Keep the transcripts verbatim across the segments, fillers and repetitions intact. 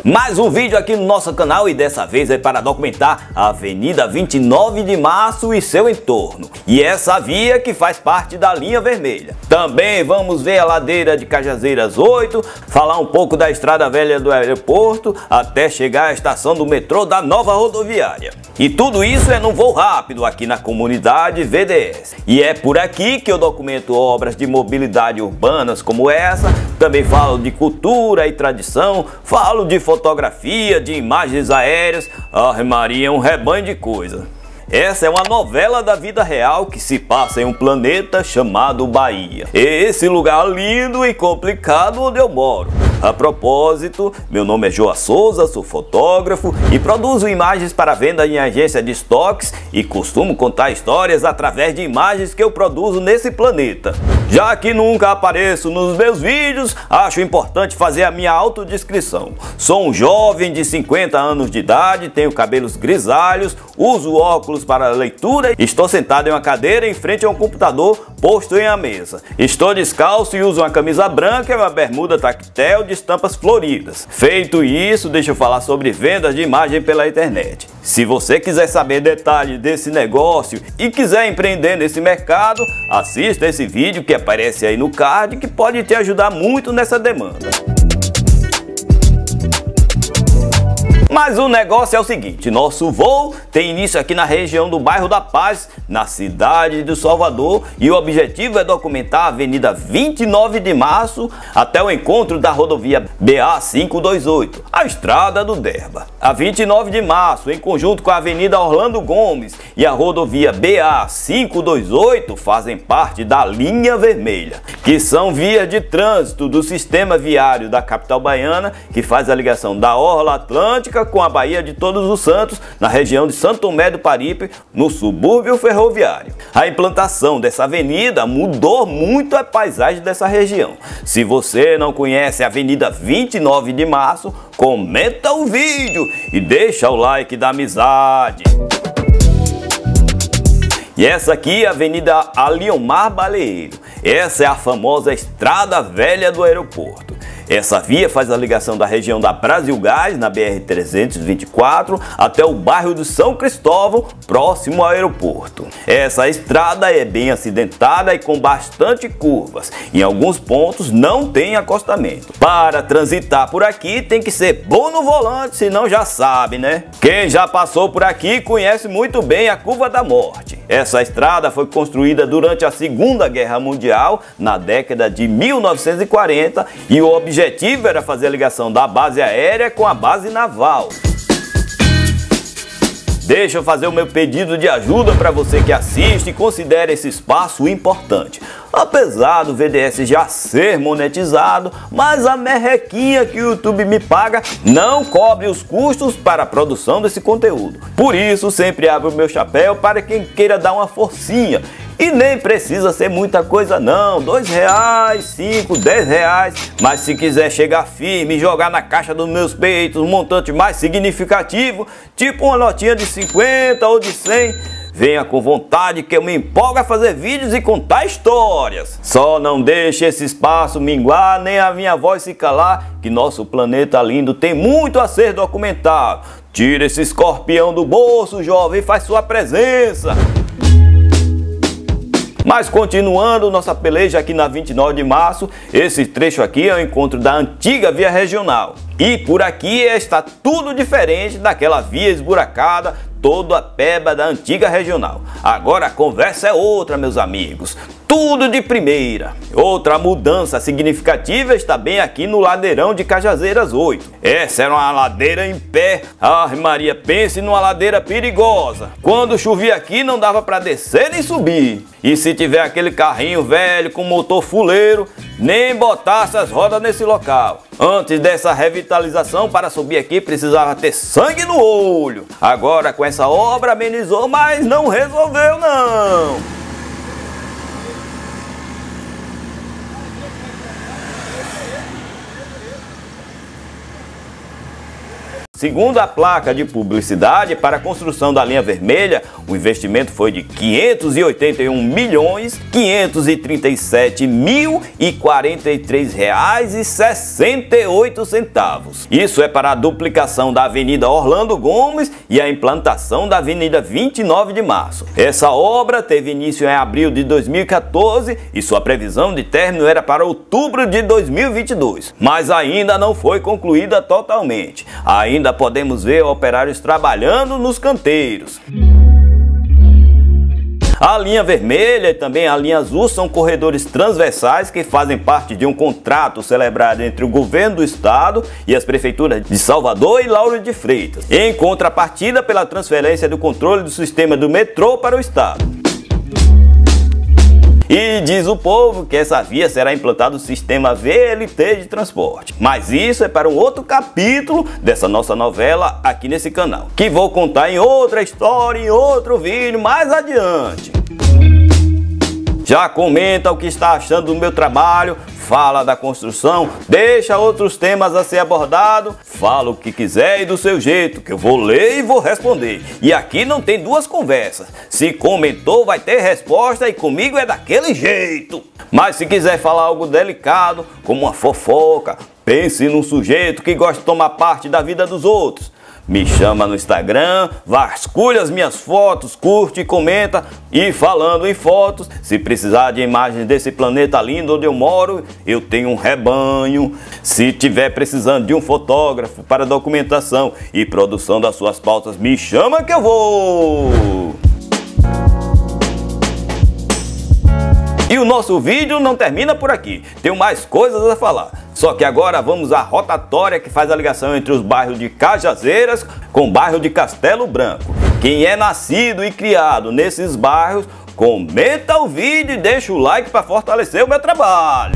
Mais um vídeo aqui no nosso canal e dessa vez é para documentar a Avenida vinte e nove de março e seu entorno. E essa via que faz parte da linha vermelha. Também vamos ver a ladeira de Cajazeiras oito, falar um pouco da estrada velha do aeroporto até chegar à estação do metrô da nova rodoviária. E tudo isso é num voo rápido aqui na comunidade V D S. E é por aqui que eu documento obras de mobilidade urbanas como essa. Também falo de cultura e tradição, falo de fotografia, de imagens aéreas. Ah, Maria, um rebanho de coisa. Essa é uma novela da vida real que se passa em um planeta chamado Bahia. Esse lugar lindo e complicado onde eu moro. A propósito, meu nome é Joa Souza, sou fotógrafo e produzo imagens para venda em agência de estoques e costumo contar histórias através de imagens que eu produzo nesse planeta. Já que nunca apareço nos meus vídeos, acho importante fazer a minha autodescrição. Sou um jovem de cinquenta anos de idade, tenho cabelos grisalhos, uso óculos para leitura e estou sentado em uma cadeira em frente a um computador posto em uma mesa. Estou descalço e uso uma camisa branca e uma bermuda tactel de estampas floridas. Feito isso, deixa eu falar sobre vendas de imagem pela internet. Se você quiser saber detalhes desse negócio e quiser empreender nesse mercado, assista esse vídeo que aparece aí no card que pode te ajudar muito nessa demanda. Mas o negócio é o seguinte, nosso voo tem início aqui na região do bairro da Paz, na cidade de Salvador, e o objetivo é documentar a Avenida vinte e nove de março até o encontro da rodovia B A quinhentos e vinte e oito, a estrada do Derba. A vinte e nove de março, em conjunto com a Avenida Orlando Gomes e a rodovia B A quinhentos e vinte e oito, fazem parte da linha vermelha, que são vias de trânsito do sistema viário da capital baiana, que faz a ligação da Orla Atlântica com a Baía de Todos os Santos, na região de Santo Tomé do Paripe, no subúrbio ferroviário. A implantação dessa avenida mudou muito a paisagem dessa região. Se você não conhece a Avenida vinte e nove de março, comenta o vídeo e deixa o like da amizade. E essa aqui é a Avenida Aliomar Baleeiro. Essa é a famosa Estrada Velha do Aeroporto. Essa via faz a ligação da região da Brasil Gás, na B R trezentos e vinte e quatro, até o bairro de São Cristóvão, próximo ao aeroporto. Essa estrada é bem acidentada e com bastante curvas. Em alguns pontos não tem acostamento. Para transitar por aqui tem que ser bom no volante, senão já sabe, né? Quem já passou por aqui conhece muito bem a Curva da Morte. Essa estrada foi construída durante a Segunda Guerra Mundial, na década de mil novecentos e quarenta, e o objetivo O objetivo era fazer a ligação da base aérea com a base naval. Deixa eu fazer o meu pedido de ajuda para você que assiste e considera esse espaço importante. Apesar do V D S já ser monetizado, mas a merrequinha que o YouTube me paga não cobre os custos para a produção desse conteúdo. Por isso, sempre abro o meu chapéu para quem queira dar uma forcinha. E nem precisa ser muita coisa não, dois reais, cinco, dez reais, mas se quiser chegar firme e jogar na caixa dos meus peitos um montante mais significativo, tipo uma notinha de cinquenta ou de cem, venha com vontade que eu me empolgo a fazer vídeos e contar histórias. Só não deixe esse espaço minguar, nem a minha voz se calar, que nosso planeta lindo tem muito a ser documentado. Tira esse escorpião do bolso, jovem, e faz sua presença. Mas continuando nossa peleja aqui na vinte e nove de março, esse trecho aqui é o encontro da antiga via regional. E por aqui está tudo diferente daquela via esburacada, toda a peba da antiga regional. Agora a conversa é outra, meus amigos. Tudo de primeira. Outra mudança significativa está bem aqui no ladeirão de Cajazeiras oito. Essa era uma ladeira em pé. Ai Maria, pense numa ladeira perigosa. Quando chovia aqui não dava para descer nem subir. E se tiver aquele carrinho velho com motor fuleiro, nem botasse as rodas nesse local. Antes dessa revitalização, para subir aqui precisava ter sangue no olho. Agora com essa obra amenizou, mas não resolveu não. Segundo a placa de publicidade, para a construção da linha vermelha, o investimento foi de quinhentos e oitenta e um milhões, quinhentos e trinta e sete mil e quarenta e três reais e sessenta e oito centavos. Isso é para a duplicação da Avenida Orlando Gomes e a implantação da Avenida vinte e nove de março. Essa obra teve início em abril de dois mil e quatorze e sua previsão de término era para outubro de dois mil e vinte e dois, mas ainda não foi concluída totalmente. Ainda podemos ver operários trabalhando nos canteiros. A linha vermelha e também a linha azul são corredores transversais que fazem parte de um contrato celebrado entre o governo do estado e as prefeituras de Salvador e Lauro de Freitas, em contrapartida pela transferência do controle do sistema do metrô para o estado. E diz o povo que essa via será implantado o sistema V L T de transporte. Mas isso é para um outro capítulo dessa nossa novela aqui nesse canal, que vou contar em outra história, em outro vídeo mais adiante. Já comenta o que está achando do meu trabalho, fala da construção, deixa outros temas a ser abordado, fala o que quiser e do seu jeito, que eu vou ler e vou responder. E aqui não tem duas conversas, se comentou vai ter resposta e comigo é daquele jeito. Mas se quiser falar algo delicado, como uma fofoca, pense num sujeito que gosta de tomar parte da vida dos outros. Me chama no Instagram, vasculha as minhas fotos, curte e comenta. E falando em fotos, se precisar de imagens desse planeta lindo onde eu moro, eu tenho um rebanho. Se tiver precisando de um fotógrafo para documentação e produção das suas pautas, me chama que eu vou! E o nosso vídeo não termina por aqui, tenho mais coisas a falar. Só que agora vamos à rotatória que faz a ligação entre os bairros de Cajazeiras com o bairro de Castelo Branco. Quem é nascido e criado nesses bairros, comenta o vídeo e deixa o like para fortalecer o meu trabalho.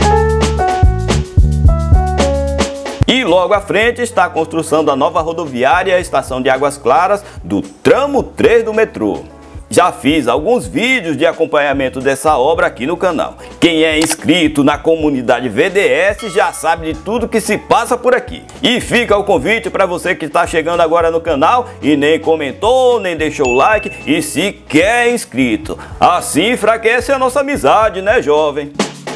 E logo à frente está a construção da nova rodoviária e a estação de Águas Claras do tramo três do metrô. Já fiz alguns vídeos de acompanhamento dessa obra aqui no canal. Quem é inscrito na comunidade V D S já sabe de tudo que se passa por aqui. E fica o convite para você que está chegando agora no canal e nem comentou, nem deixou o like e sequer é inscrito. Assim enfraquece a nossa amizade, né, jovem?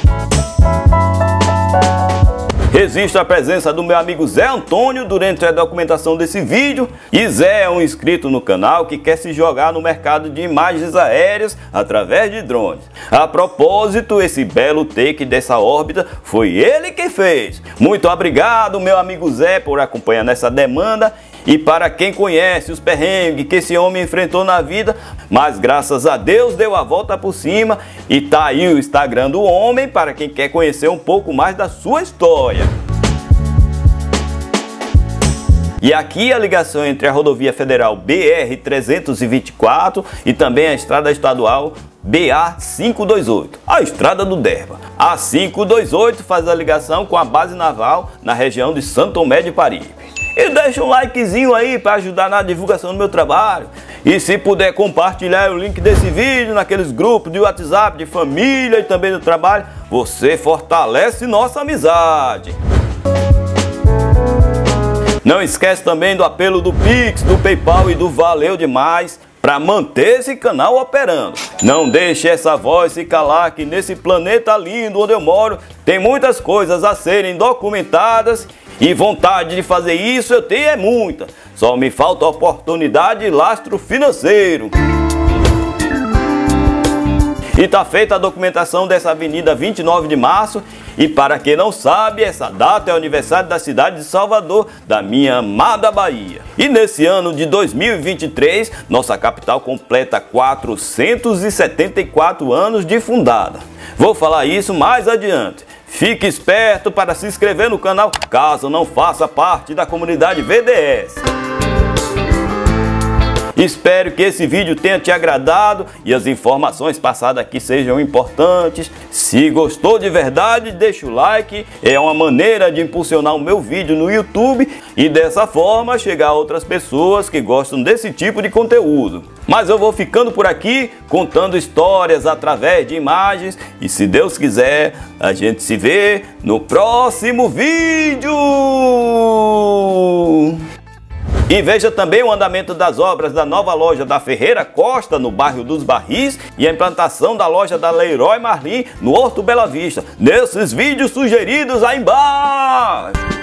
Registro a presença do meu amigo Zé Antônio durante a documentação desse vídeo. E Zé é um inscrito no canal que quer se jogar no mercado de imagens aéreas através de drones. A propósito, esse belo take dessa órbita foi ele que fez. Muito obrigado, meu amigo Zé, por acompanhar nessa demanda. E para quem conhece os perrengues que esse homem enfrentou na vida, mas graças a Deus deu a volta por cima e tá aí o Instagram do homem para quem quer conhecer um pouco mais da sua história. E aqui a ligação entre a rodovia federal B R trezentos e vinte e quatro e também a estrada estadual B A quinhentos e vinte e oito, a estrada do Derba. A quinhentos e vinte e oito faz a ligação com a base naval na região de Santo Tomé de Paripe. E deixa um likezinho aí para ajudar na divulgação do meu trabalho. E se puder compartilhar o link desse vídeo naqueles grupos de WhatsApp, de família e também do trabalho, você fortalece nossa amizade. Não esquece também do apelo do Pix, do PayPal e do Valeu Demais para manter esse canal operando. Não deixe essa voz se calar, que nesse planeta lindo onde eu moro tem muitas coisas a serem documentadas. E vontade de fazer isso eu tenho é muita, só me falta oportunidade e lastro financeiro. E tá feita a documentação dessa avenida vinte e nove de março. E para quem não sabe, essa data é o aniversário da cidade de Salvador, da minha amada Bahia. E nesse ano de dois mil e vinte e três, nossa capital completa quatrocentos e setenta e quatro anos de fundada. Vou falar isso mais adiante. Fique esperto para se inscrever no canal, caso não faça parte da comunidade V D S. Espero que esse vídeo tenha te agradado e as informações passadas aqui sejam importantes. Se gostou de verdade, deixa o like, é uma maneira de impulsionar o meu vídeo no YouTube e dessa forma chegar a outras pessoas que gostam desse tipo de conteúdo. Mas eu vou ficando por aqui, contando histórias através de imagens e se Deus quiser, a gente se vê no próximo vídeo! E veja também o andamento das obras da nova loja da Ferreira Costa, no bairro dos Barris, e a implantação da loja da Leroy Merlin, no Horto Bela Vista, nesses vídeos sugeridos aí embaixo.